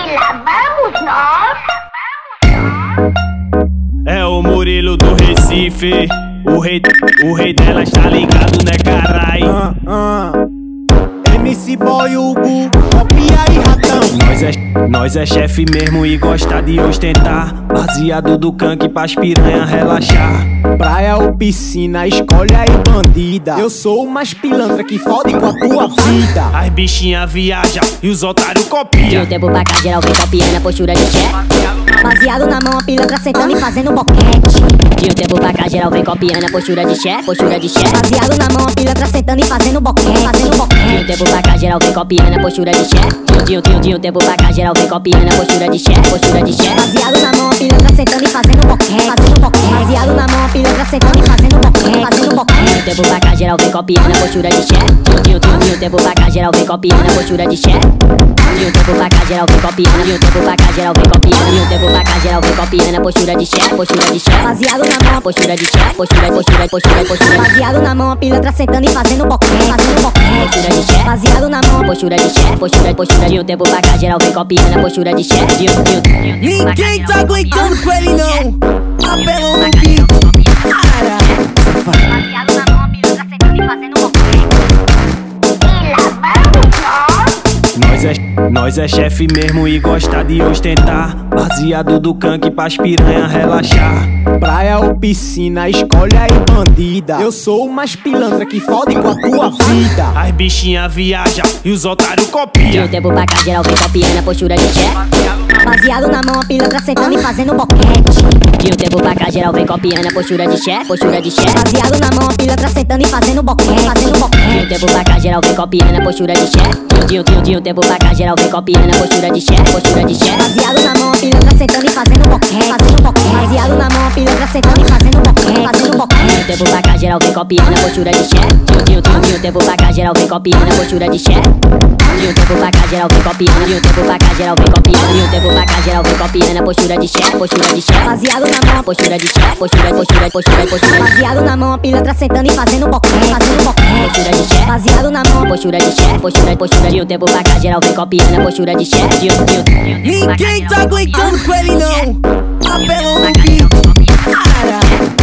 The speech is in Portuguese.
lá vamos nós. É o Murilo do Recife, o rei dela está ligado, né, carai? MC Boy Hugo, copia aí, ratão. Nós é chefe mesmo e gosta de ostentar. Baseado do canque pras piranha relaxar. Praia ou piscina, escolhe aí, bandida. Eu sou o mais pilantra que fode com a tua vida. As bichinha viaja e os otários copia. De um tempo pra cá geral vem copiando a postura de chefe. Baseado na mão, a pilantra sentando e fazendo boquete. De um tempo pra cá geral vem copiando a postura de chefe. Postura de chefe. Baseado na mão, a pilantra sentando e fazendo boquete. Fazendo boquete. De um tempo pra cá geral vem copiando a postura de chefe. De um tempo pra cá geral vem copiando a postura de chefe. Postura de chefe. Baseado na mão, a pilantra sentando e fazendo boquete. Fazendo boquete. Baseado na mão, a pilantra sentando e fazendo boquete. Fazendo boquete. De um tempo pra cá geral vem copiando a postura de chefe. De um tempo pra cá geral vem copiando a postura de chefe. De um tempo pra cá geral vem copiando. De um tempo pra cá geral vem copiando. De um tempo pra cá geral vem copiando a postura de chefe. Postura de chefe. Baseado na mão, a postura de chefe. Postura. Baseado na mão, a pilantra sentando e fazendo boquete. Fazendo boquete. Postura de chefe. Baseado na mão, a postura de chefe. Postura. De um tempo pra cá geral vem copiando a postura de chefe. Ninguém tá aguentando com ele não. Apelão no beat. Baseado na mão, a pilantra sentando e fazendo boquete. E lá vamos nós. Nós é chefe mesmo e gosta de ostentar. Baseado do canque pras piranha relaxar. Praia ou piscina, escolhe aí, bandida. Eu sou o mais pilantra que fode com a tua vida. As bichinha viaja e os otários De copia. um tempo pra cá geral vem copiando a postura de chefe. Baseado na mão, a pilantra sentando e fazendo boquete. De um tempo pra cá geral vem copiando a postura de chefe. Postura de chefe. Baseado na mão, a pilantra sentando e fazendo boquete. Fazendo boquete. De um tempo pra cá geral vem copiando a postura de chefe. De um tempo pra cá geral vem copiando a postura de chefe. Postura de chefe. Baseado na mão, a pilantra sentando e fazendo boquete. Fazendo boquete. Baseado na mão, a pilantra sentando e fazendo boquete. Fazendo boquete. De um tempo pra cá geral vem copiando a postura de chefe. De um tempo pra cá geral vem copiando a postura de chefe. De um tempo pra cá geral vem copiando. De um tempo pra cá geral vem copiando. De um tempo pra cá geral vem copiando a postura de chefe. Postura de chefe. Baseado na mão, a postura de chefe. Postura. Baseado na mão, a pilantra sentando e fazendo boquete. Fazendo boquete. Postura de chefe. Baseado na mão, a postura de chefe. Postura. De um tempo pra cá geral vem copiando a postura de chefe. Ninguém tá aguentando com ele não. Apelão no beat.